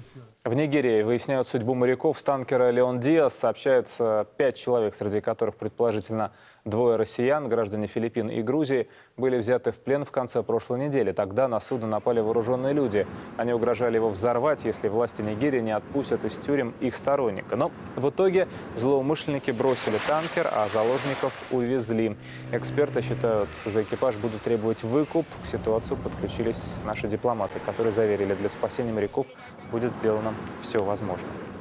В Нигерии выясняют судьбу моряков с танкера «Леон Диас». Сообщается, 5 человек, среди которых предположительно 2 россиян, граждане Филиппин и Грузии, были взяты в плен в конце прошлой недели. Тогда на судно напали вооруженные люди. Они угрожали его взорвать, если власти Нигерии не отпустят из тюрем их сторонника. Но в итоге злоумышленники бросили танкер, а заложников увезли. Эксперты считают, за экипаж будут требовать выкуп. К ситуации подключились наши дипломаты, которые заверили, для спасения моряков будет сделано все возможное.